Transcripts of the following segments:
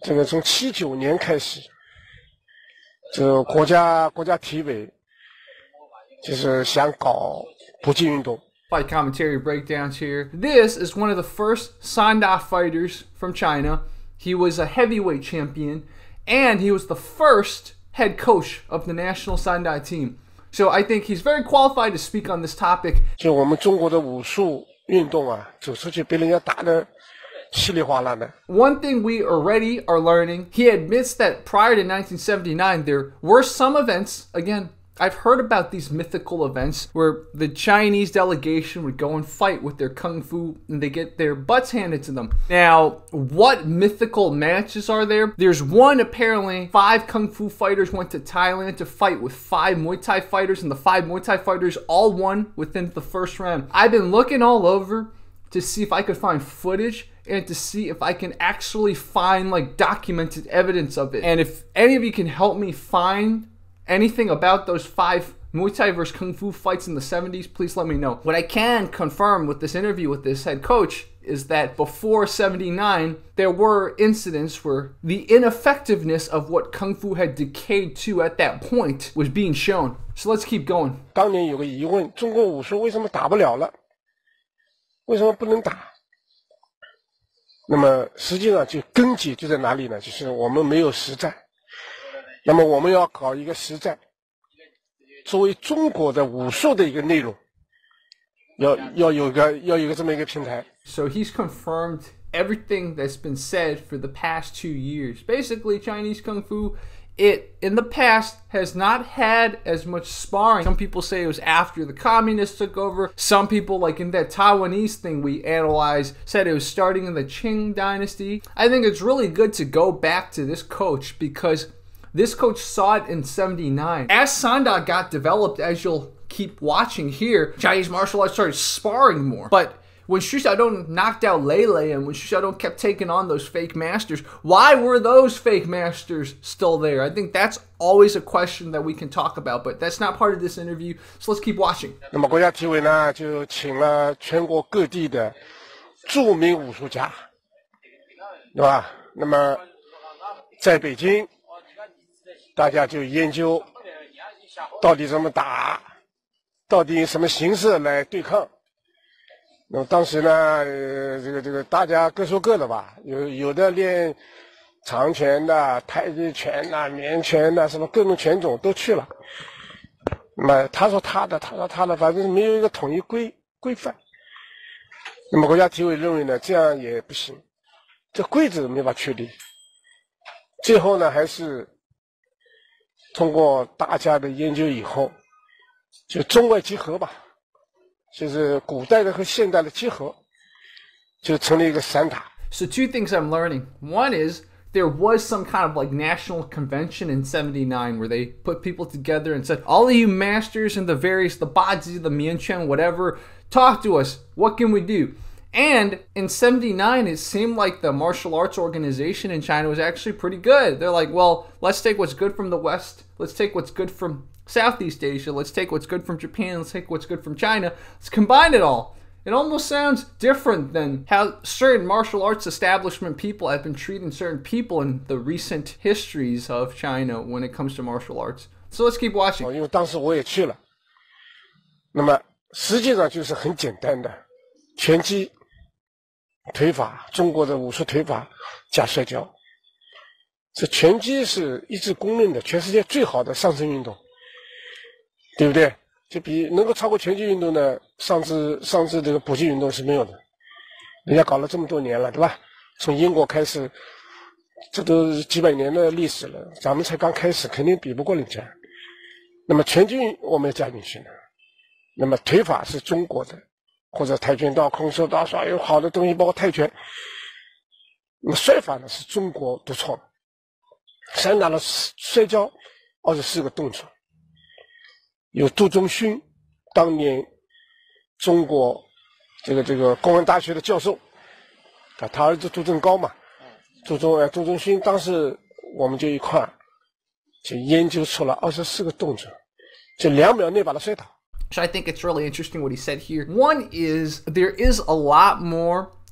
这个从79年开始，这个国家体委就是想搞搏击运动。 Fight commentary breakdowns here. This is one of the first Sanda fighters from China. He was a heavyweight champion, and he was the first head coach of the national Sanda team. So I think he's very qualified to speak on this topic. 就我们中国的武术运动啊，走出去被人家打得稀里哗啦的。 One thing we already are learning, he admits that prior to 1979, there were some events, again, I've heard about these mythical events where the Chinese delegation would go and fight with their kung fu and they get their butts handed to them. Now, what mythical matches are there? There's one, apparently, 5 kung fu fighters went to Thailand to fight with 5 Muay Thai fighters, and the 5 Muay Thai fighters all won within the first round. I've been looking all over to see if I could find footage and to see if I can actually find like documented evidence of it. And if any of you can help me find anything about those 5 Muay Thai versus Kung Fu fights in the 70s, please let me know. What I can confirm with this interview with this head coach is that before 79, there were incidents where the ineffectiveness of what Kung Fu had decayed to at that point was being shown. So let's keep going. 当年有个疑问，中国武术为什么打不了了？为什么不能打？那么实际上就根基就在哪里呢？就是我们没有实战。 那么我们要搞一个实战，作为中国的武术的一个内容，要有个这么一个平台。 So he's confirmed everything that's been said for the past 2 years. Basically, Chinese Kung Fu, it in the past has not had as much sparring. Some people say it was after the communists took over. Some people, like in that Taiwanese thing we analyzed, said it was starting in the Qing dynasty. I think it's really good to go back to this coach because this coach saw it in 79. As Sanda got developed, as you'll keep watching here, Chinese martial arts started sparring more. But when Xu Xiaodong knocked out Lele and when Xu Xiaodong kept taking on those fake masters, why were those fake masters still there? I think that's always a question that we can talk about, but that's not part of this interview, so let's keep watching. 那么国家体委呢，就请了全国各地的著名武术家，对吧？那么在北京。 大家就研究到底怎么打，到底什么形式来对抗。那么当时呢，这个大家各说各的吧，有的练长拳的、太极拳的、棉拳的，什么各种拳种都去了。那么他说他的，他说他的，反正没有一个统一规范。那么国家体委认为呢，这样也不行，这规则没法确立。最后呢，还是。 通过大家的研究以后，就中外结合吧，就是古代的和现代的结合，就成了一个散打。 So 2 things I'm learning. One is there was some kind of like national convention in 79 where they put people together and said, all of you masters and the Bazi, the Mianquan, whatever, talk to us. What can we do? And in 79, it seemed like the martial arts organization in China was actually pretty good. They're like, well, let's take what's good from the West. Let's take what's good from Southeast Asia. Let's take what's good from Japan. Let's take what's good from China. Let's combine it all. It almost sounds different than how certain martial arts establishment people have been treating certain people in the recent histories of China when it comes to martial arts. So let's keep watching. 因为当时我也去了，那么实际上就是很简单的拳击。 腿法，中国的武术腿法加摔跤，这拳击是一致公认的全世界最好的上身运动，对不对？就比能够超过拳击运动的上肢这个搏击运动是没有的。人家搞了这么多年了，对吧？从英国开始，这都是几百年的历史了，咱们才刚开始，肯定比不过人家。那么拳击我们要加进去呢，那么腿法是中国的。 或者跆拳道、空手道，所有好的东西，包括泰拳。那么摔法呢是中国独创，散打的摔跤24个动作，有杜忠勋，当年中国这个公安大学的教授，他儿子杜正高嘛，杜忠勋，当时我们就一块就研究出了24个动作，就2秒内把他摔倒。 So I think it's really interesting what he said here. One is there is a lot more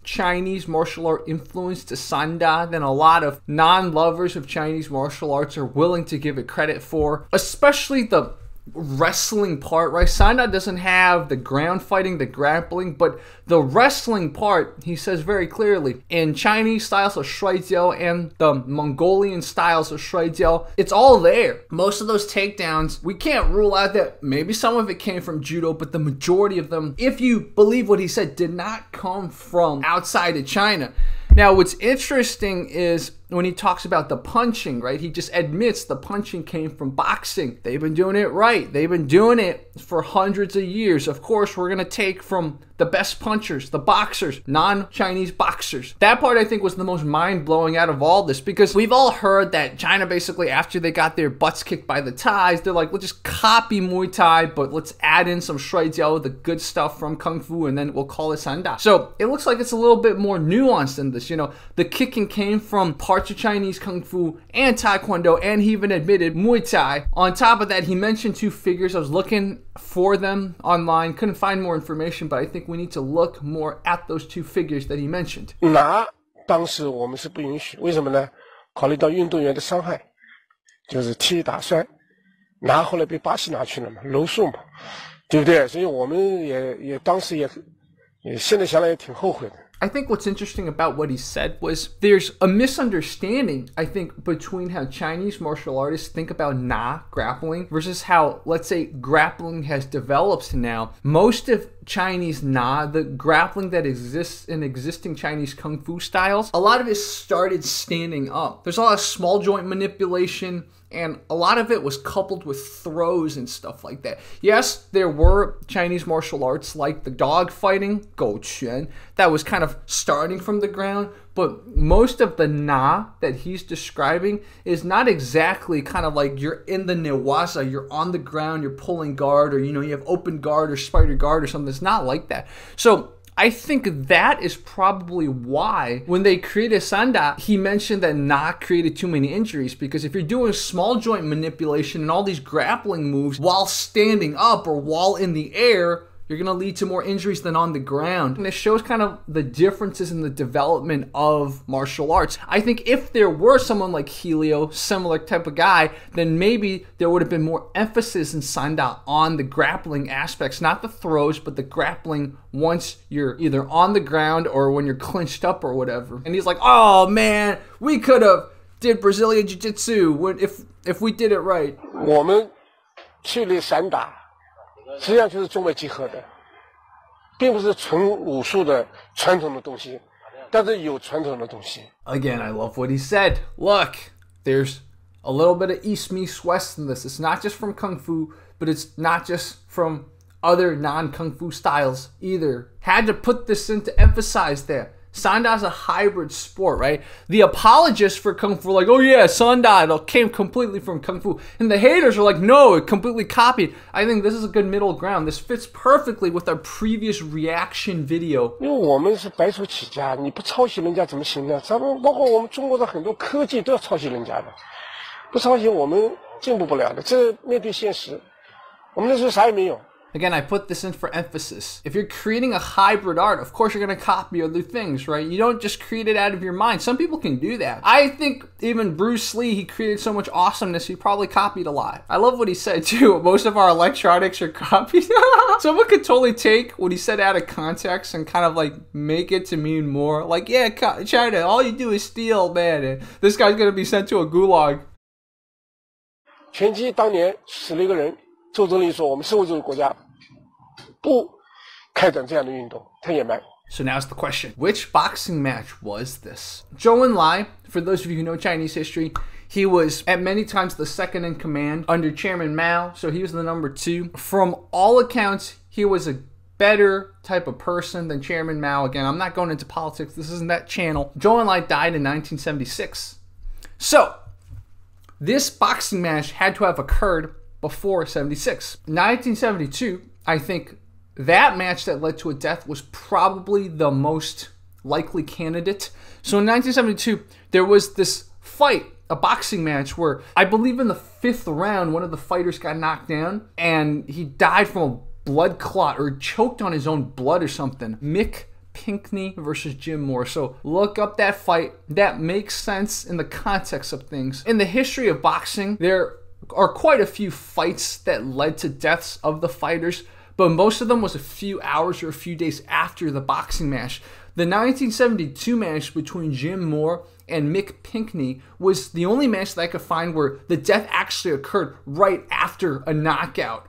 Chinese martial art influence to Sanda than a lot of non-lovers of Chinese martial arts are willing to give it credit for, especially the wrestling part, right? Sanda doesn't have the ground fighting, the grappling, but the wrestling part, he says very clearly, in Chinese styles of shuijiao and the Mongolian styles of shuijiao, it's all there. Most of those takedowns, we can't rule out that maybe some of it came from judo, but the majority of them, if you believe what he said, did not come from outside of China. Now, what's interesting is when he talks about the punching, right? He just admits the punching came from boxing. They've been doing it right. They've been doing it for hundreds of years. Of course, we're going to take from the best punchers, the boxers, non-Chinese boxers. That part, I think, was the most mind-blowing out of all this, because we've all heard that China basically, after they got their butts kicked by the Thais, they're like, let's just copy Muay Thai, but let's add in some shuijiao, the good stuff from Kung Fu, and then we'll call it Sanda. So it looks like it's a little bit more nuanced than this. You know, the kicking came from parts of Chinese Kung Fu and Taekwondo, and he even admitted Muay Thai. On top of that, he mentioned two figures. I was looking for them online, couldn't find more information, but I think we need to look more at those two figures that he mentioned. 拿当时我们是不允许，为什么呢？考虑到运动员的伤害，就是踢打摔，拿后来被巴西拿去了嘛，柔术嘛，对不对？所以我们也当时也现在想来也挺后悔的。 I think what's interesting about what he said was there's a misunderstanding, I think, between how Chinese martial artists think about Na, grappling, versus how, let's say, grappling has developed now. Most of Chinese Na, the grappling that exists in existing Chinese Kung Fu styles, a lot of it started standing up. There's a lot of small joint manipulation, and a lot of it was coupled with throws and stuff like that. Yes, there were Chinese martial arts like the dog fighting, Gouquan, that was kind of starting from the ground, but most of the Na that he's describing is not exactly kind of like you're in the newaza, you're on the ground, you're pulling guard, or you have open guard or spider guard or something. It's not like that. So I think that is probably why when they created Sanda, he mentioned that Na created too many injuries, because if you're doing small joint manipulation and all these grappling moves while standing up or while in the air, you're going to lead to more injuries than on the ground. And it shows kind of the differences in the development of martial arts. I think if there were someone like Helio, similar type of guy, then maybe there would have been more emphasis in Sanda on the grappling aspects, not the throws, but the grappling once you're either on the ground or when you're clinched up or whatever. And he's like, oh man, we could have did Brazilian Jiu-Jitsu if we did it right. 我们去练散打，实际上就是中外结合的，并不是纯武术的传统的东西，但是有传统的东西。 Again, I love what he said. Look, there's a little bit of East meets West in this. It's not just from Kung Fu, but it's not just from other non-Kung Fu styles either. Had to put this in to emphasize that. Sanda is a hybrid sport, right? The apologists for Kung Fu are like, oh yeah, Sanda came completely from Kung Fu. And the haters are like, no, it completely copied. I think this is a good middle ground. This fits perfectly with our previous reaction video. 因为我们是白手起家，你不抄袭人家怎么行呢？咱们包括我们中国的很多科技都要抄袭人家的，不抄袭我们进步不了的。这面对现实，我们那时候啥也没有。 Again, I put this in for emphasis. If you're creating a hybrid art, of course you're going to copy other things, right? You don't just create it out of your mind. Some people can do that. I think even Bruce Lee, he created so much awesomeness, he probably copied a lot. I love what he said too. Most of our electronics are copied. Someone could totally take what he said out of context and kind of like make it to mean more. Like, yeah, China, all you do is steal, man. And this guy's going to be sent to a gulag. 拳击当年死了一个人，周总理说我们社会主义国家不开展这样的运动，太野蛮。 So now's the question. Which boxing match was this? Zhou Enlai, for those of you who know Chinese history, he was at many times the second in command under Chairman Mao, so he was the number 2. From all accounts, he was a better type of person than Chairman Mao. Again, I'm not going into politics. This isn't that channel. Zhou Enlai died in 1976. So, this boxing match had to have occurred before 76. 1972, I think that match that led to a death was probably the most likely candidate. So in 1972, there was this fight, a boxing match where I believe in the 5th round, one of the fighters got knocked down and he died from a blood clot or choked on his own blood or something. Mick Pinckney versus Jim Moore. So look up that fight. That makes sense in the context of things. In the history of boxing, there are quite a few fights that led to deaths of the fighters, but most of them was a few hours or a few days after the boxing match. The 1972 match between Jim Moore and Mick Pinckney was the only match that I could find where the death actually occurred right after a knockout.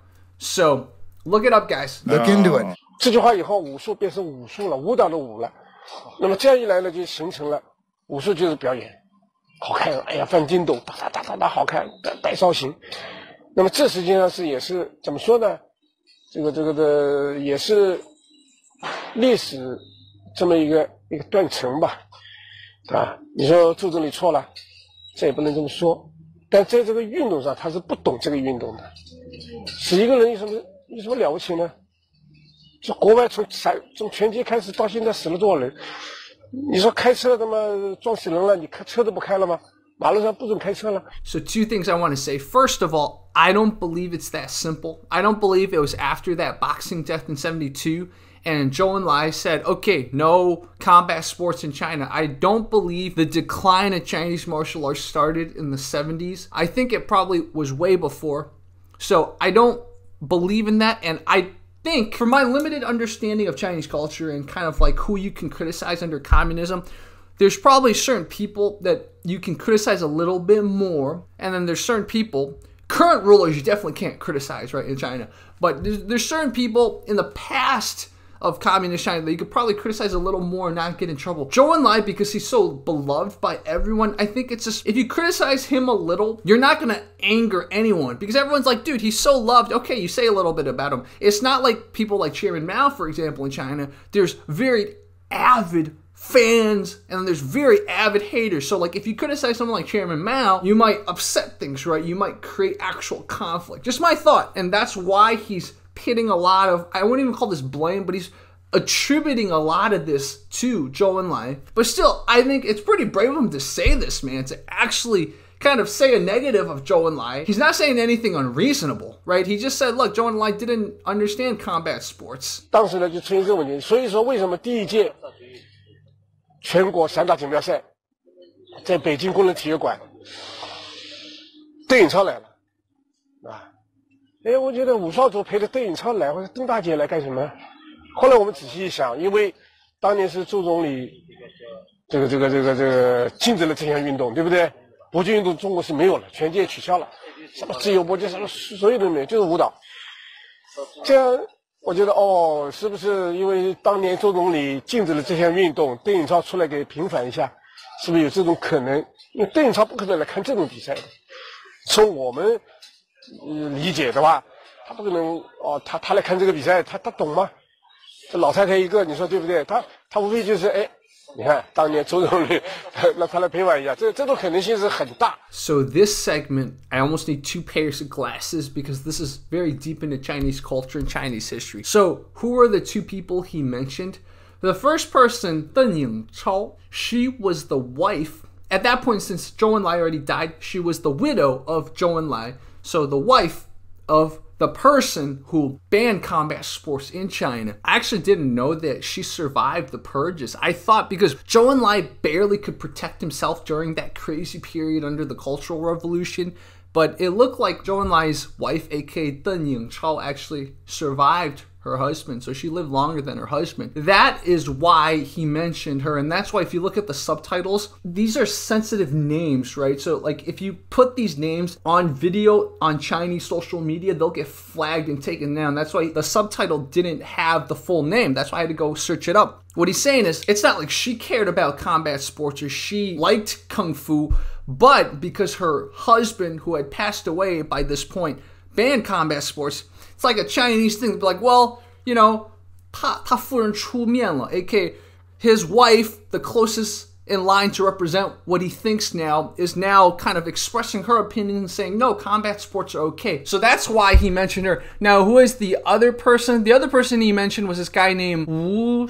So look it up, guys. Look into it. 这句话以后，武术变成武术了，舞蹈的舞了。那么这样一来呢，就形成了武术就是表演，好看，哎呀，翻筋斗，哒哒哒哒哒，好看，带造型。那么这实际上也是怎么说呢？这个的也是历史这么一个断层吧，啊，你说周总理错了，这也不能这么说，但在这个运动上他是不懂这个运动的，使一个人有什么了不起呢？就国外从拳击开始到现在死了多少人？你说开车他妈撞死人了，你车都不开了吗？马路上不准开车了。 So two things I want to say. First of all, I don't believe it's that simple. I don't believe it was after that boxing death in 72 and Zhou Enlai said, okay, no combat sports in China. I don't believe the decline of Chinese martial arts started in the 70s. I think it probably was way before. So I don't believe in that, and I think, from my limited understanding of Chinese culture and kind of like who you can criticize under communism, there's probably certain people that you can criticize a little bit more, and then there's certain people, current rulers you definitely can't criticize, right, in China, but there's certain people in the past of communist China that you could probably criticize a little more and not get in trouble. Zhou Enlai, because he's so beloved by everyone, I think it's just, if you criticize him a little, you're not going to anger anyone, because everyone's like, dude, he's so loved. Okay, you say a little bit about him. It's not like people like Qian Ren Biao, for example, in China. There's very avid fans and there's very avid haters. So like if you criticize someone like Qian Ren Biao, you might upset things, right? You might create actual conflict. Just my thought. And that's why he's pitting a lot of, I wouldn't even call this blame, but he's attributing a lot of this to Zhou Enlai. But still, I think it's pretty brave of him to say this, man, to actually kind of say a negative of Zhou Enlai. He's not saying anything unreasonable, right? He just said, look, Zhou Enlai didn't understand combat sports. 当时呢就出现这个问题，所以说为什么第一届全国散打锦标赛在北京工人体育馆，邓颖超来了，啊。哎，我觉得武少主陪着邓颖超来，或者邓大姐来干什么？后来我们仔细一想，因为当年是周总理这个禁止了这项运动，对不对？搏击运动中国是没有了，拳击也取消了，什么自由搏击什么所有都没有，就是舞蹈。这样我觉得哦，是不是因为当年周总理禁止了这项运动，邓颖超出来给平反一下，是不是有这种可能？因为邓颖超不可能来看这种比赛的，从我们理解的话，他不可能哦，他来看这个比赛，他懂吗？这老太太一个，你说对不对？他无非就是哎，你看当年周总理让他来平反一下，这种可能性是很大。 So this segment, I almost need 2 pairs of glasses because this is very deep into Chinese culture and Chinese history. So who are the 2 people he mentioned? The first person, Deng Yingchao, she was the wife. At that point, since Zhou Enlai already died, she was the widow of Zhou Enlai. So the wife of the person who banned combat sports in China. I actually didn't know that she survived the purges. I thought because Zhou Enlai barely could protect himself during that crazy period under the Cultural Revolution, but it looked like Zhou Enlai's wife, aka Deng Yingchao, actually survived her husband, so she lived longer than her husband. That is why he mentioned her, and that's why if you look at the subtitles, these are sensitive names, right? So like if you put these names on video on Chinese social media, they'll get flagged and taken down. That's why the subtitle didn't have the full name. That's why I had to go search it up. What he's saying is, it's not like she cared about combat sports or she liked kung fu, but because her husband, who had passed away by this point, banned combat sports, it's like a Chinese thing to be like, well, you know, 他夫人出面了, aka his wife, the closest in line to represent what he thinks now, is now kind of expressing her opinion and saying, no, combat sports are okay. So that's why he mentioned her. Now, who is the other person? The other person he mentioned was this guy named Wu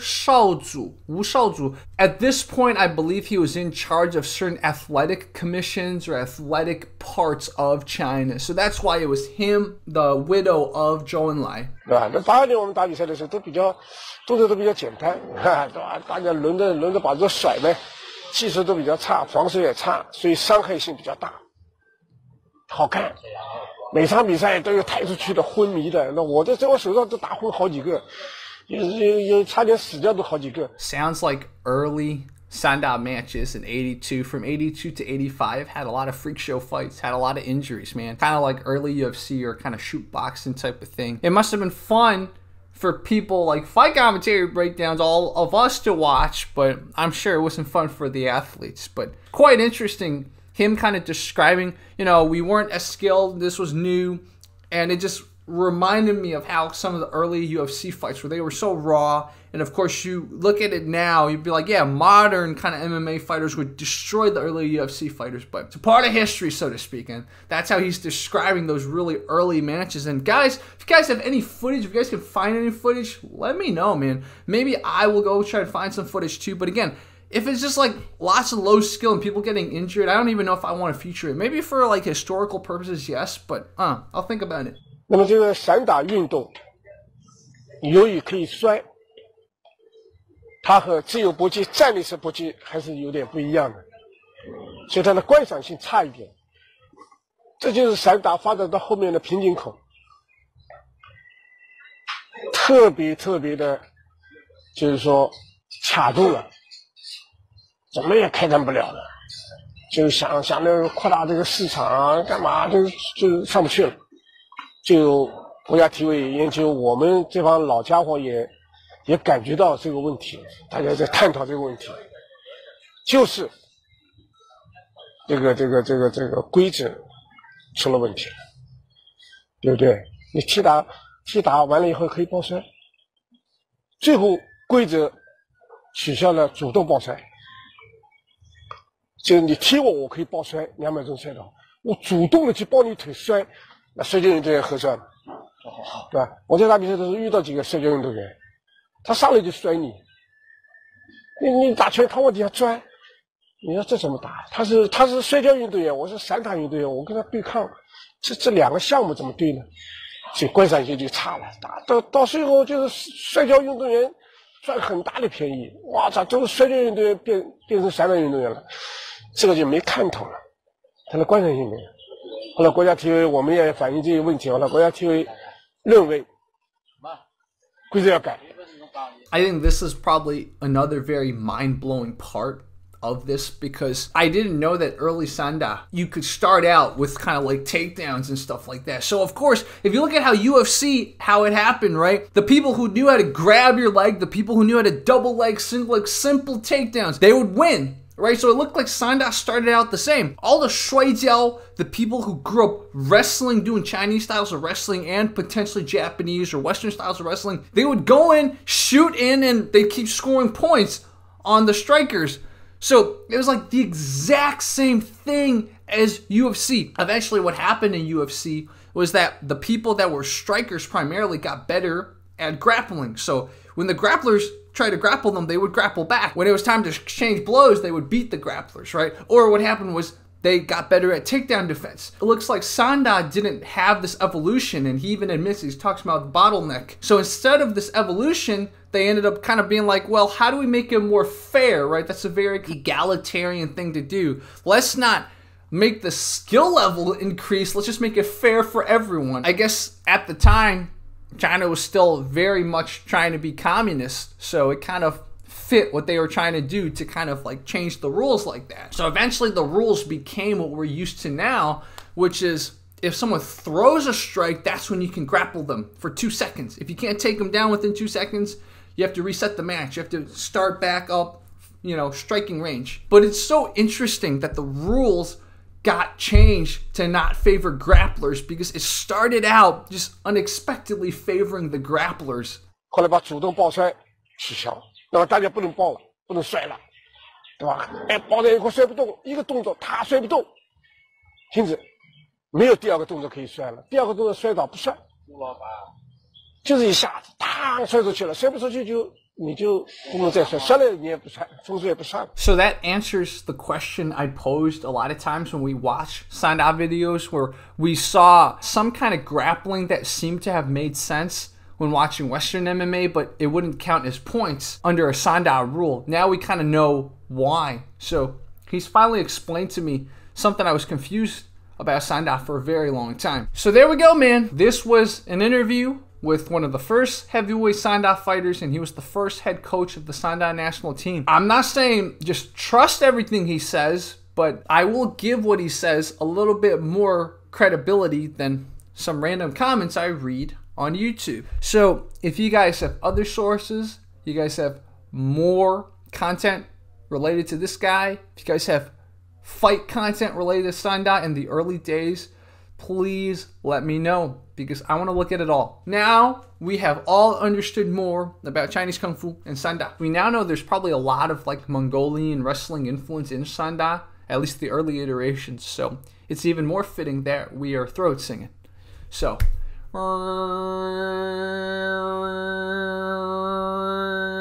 Shaozu. At this point, I believe he was in charge of certain athletic commissions or athletic parts of China. So that's why it was him, the widow of Zhou Enlai. 对吧？那82年我们打比赛的时候都比较动作都比较简单，对吧？大家轮着把这甩呗，技术都比较差，防守也差，所以伤害性比较大。好看，每场比赛都有抬出去的、昏迷的。那我在我手上都打昏好几个，有差点死掉的好几个。 Sounds like early Sanda matches in 82, from 82 to 85, had a lot of freak show fights, had a lot of injuries, man. Kind of like early UFC or kind of shoot boxing type of thing. It must have been fun for people like fight commentary breakdowns, all of us to watch, but I'm sure it wasn't fun for the athletes. But quite interesting, him kind of describing, you know, we weren't as skilled, this was new, and it just reminded me of how some of the early UFC fights where they were so raw. And of course, you look at it now, you'd be like, yeah, modern kind of MMA fighters would destroy the early UFC fighters, but it's a part of history, so to speak. And that's how he's describing those really early matches. And guys, if you guys have any footage, if you guys can find any footage, let me know, man. Maybe I will go try to find some footage too. But again, if it's just like lots of low skill and people getting injured, I don't even know if I want to feature it. Maybe for like historical purposes, yes, but I'll think about it. 那么这个散打运动，由于可以摔，它和自由搏击、站立式搏击还是有点不一样的，所以它的观赏性差一点。这就是散打发展到后面的瓶颈口，特别的，就是说卡住了，怎么也开展不了了，就想着扩大这个市场啊，干嘛就上不去了。就国家体委研究，我们这帮老家伙也感觉到这个问题，大家在探讨这个问题，就是这个规则出了问题，对不对？你踢打完了以后可以抱摔，最后规则取消了主动抱摔，就是你踢我，我可以抱摔，2秒钟摔倒，我主动的去抱你腿摔。那摔跤运动员合算了，对吧？我在打比赛的时候遇到几个摔跤运动员，他上来就摔你，你打拳他往底下钻，你说这怎么打？他是摔跤运动员，我是散打运动员，我跟他对抗，这两个项目怎么对呢？所以观赏性就差了。到最后就是摔跤运动员赚很大的便宜，哇操，这个摔跤运动员变成散打运动员了，这个就没看头了，他的观赏性没有。后来国家体委我们也反映这些问题，后来国家体委认为规则要改。 I think this is probably another very mind-blowing part of this, because I didn't know that early Sanda, you could start out with kind of like takedowns and stuff like that. So of course, if you look at how UFC, how it happened, right? The people who knew how to grab your leg, the people who knew how to double leg, single leg, simple takedowns, they would win. Right, so it looked like Sanda started out the same. All the shuijiao, the people who grew up wrestling, doing Chinese styles of wrestling and potentially Japanese or Western styles of wrestling, they would go in, shoot in, and they'd keep scoring points on the strikers. So it was like the exact same thing as UFC. Eventually what happened in UFC was that the people that were strikers primarily got better at grappling. So when the grapplers try to grapple them, they would grapple back. When it was time to exchange blows, they would beat the grapplers, right? Or what happened was they got better at takedown defense. It looks like Sanda didn't have this evolution, and he even admits, he talks about the bottleneck. So instead of this evolution, they ended up kind of being like, well, how do we make it more fair, right? That's a very egalitarian thing to do. Let's not make the skill level increase. Let's just make it fair for everyone. I guess at the time, China was still very much trying to be communist, so it kind of fit what they were trying to do to kind of like change the rules like that. So eventually the rules became what we're used to now, which is if someone throws a strike, that's when you can grapple them for 2 seconds. If you can't take them down within 2 seconds, you have to reset the match. You have to start back up, you know, striking range. But it's so interesting that the rules got changed to not favor grapplers, because it started out just unexpectedly favoring the grapplers. 后来把主动抱摔取消，那么大家不能抱了，不能摔了，对吧？哎，抱在一块摔不动，一个动作他摔不动，停止，没有第二个动作可以摔了，第二个动作摔倒不算，就是一下子，啪摔出去了，摔不出去就你就不能再摔，摔了你也不算，分数也不算。 So that answers the question I posed a lot of times when we watch Sanda videos, where we saw some kind of grappling that seemed to have made sense, when watching Western MMA, but it wouldn't count as points under a Sanda rule. Now we kind of know why. So he's finally explained to me something I was confused about Sanda for a very long time. So there we go, man. This was an interview with one of the first heavyweight Sanda fighters, and he was the first head coach of the Sanda National Team. I'm not saying just trust everything he says, but I will give what he says a little bit more credibility than some random comments I read on YouTube. So if you guys have other sources, you guys have more content related to this guy, if you guys have fight content related to Sanda in the early days, please let me know, because I want to look at it all. Now we have all understood more about Chinese Kung Fu and Sanda. We now know there's probably a lot of like Mongolian wrestling influence in Sanda, at least the early iterations. So it's even more fitting that we are throat singing. So